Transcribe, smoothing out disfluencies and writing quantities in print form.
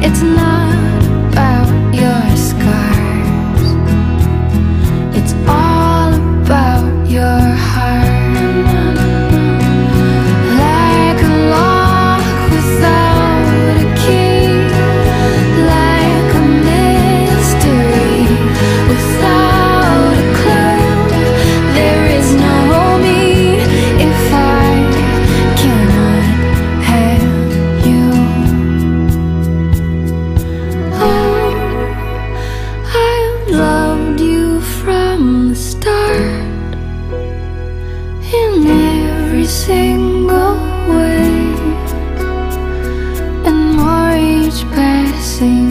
It's not about your scars, it's all about your heart. Like a lock without a key, like a mystery without a clue. There is no me if I cannot have you. Oh, I loved you from the start, in every single way, and more each passing